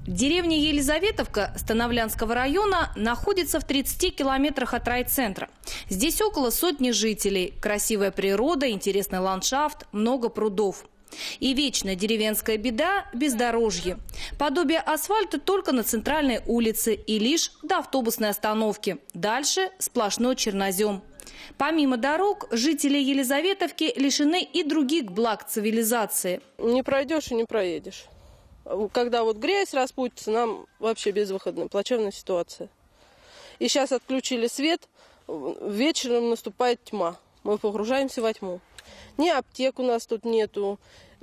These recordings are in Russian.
Деревня Елизаветовка Становлянского района находится в 30 километрах от райцентра. Здесь около сотни жителей, красивая природа, интересный ландшафт, много прудов. И вечная деревенская беда – бездорожье. Подобие асфальта только на центральной улице и лишь до автобусной остановки. Дальше сплошной чернозем. Помимо дорог, жители Елизаветовки лишены и других благ цивилизации. Не пройдешь и не проедешь. Когда вот грязь распутится, нам вообще безвыходная, плачевная ситуация. И сейчас отключили свет, вечером наступает тьма. Мы погружаемся во тьму. Ни аптек у нас тут нету,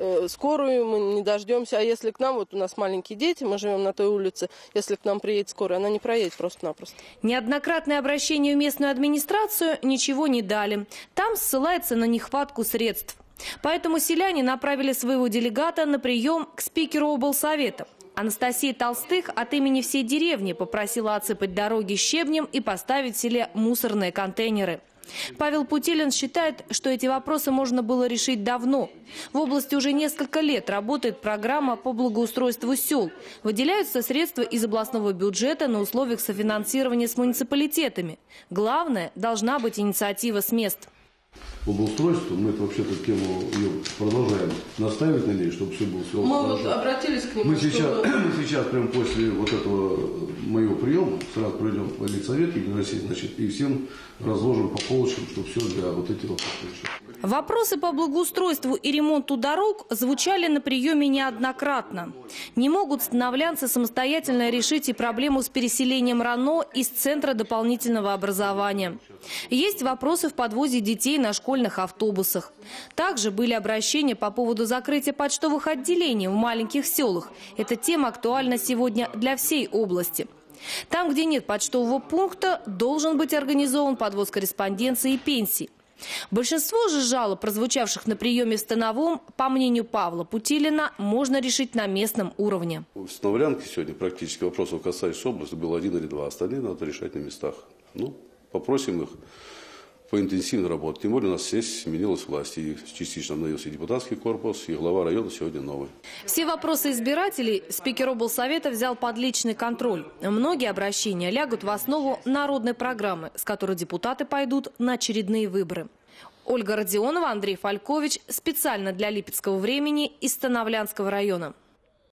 скорую мы не дождемся. А если к нам, вот у нас маленькие дети, мы живем на той улице, если к нам приедет скорая, она не проедет просто-напросто. Неоднократное обращение в местную администрацию ничего не дали. Там ссылается на нехватку средств. Поэтому селяне направили своего делегата на прием к спикеру облсовета. Анастасия Толстых от имени всей деревни попросила отсыпать дороги щебнем и поставить в селе мусорные контейнеры. Павел Путилин считает, что эти вопросы можно было решить давно. В области уже несколько лет работает программа по благоустройству сел. Выделяются средства из областного бюджета на условиях софинансирования с муниципалитетами. Главное, должна быть инициатива с мест. По благоустройству мы это вообще-то тему ее продолжаем настаивать на ней, чтобы все было все хорошо. Мы обратились к нему. Мы сейчас прямо после вот этого моего приема сразу пройдем в Елизавет, значит, и всем разложим по полочкам, чтобы все для вот этих вопросов. Вопросы по благоустройству и ремонту дорог звучали на приеме неоднократно. Не могут становлянцы самостоятельно решить и проблему с переселением РАНО из Центра дополнительного образования. Есть вопросы в подвозе детей на школьных автобусах. Также были обращения по поводу закрытия почтовых отделений в маленьких селах. Эта тема актуальна сегодня для всей области. Там, где нет почтового пункта, должен быть организован подвоз корреспонденции и пенсий. Большинство же жалоб, прозвучавших на приеме в Становом, по мнению Павла Путилина, можно решить на местном уровне. В Становлянке сегодня практически вопросов, касающихся области, было 1 или 2. Остальные надо решать на местах. Попросим их поинтенсивно работать. Тем более у нас здесь сменилась власть. И частично обновился и депутатский корпус, и глава района сегодня новый. Все вопросы избирателей спикер облсовета взял под личный контроль. Многие обращения лягут в основу народной программы, с которой депутаты пойдут на очередные выборы. Ольга Родионова, Андрей Фалькович. Специально для Липецкого времени из Становлянского района.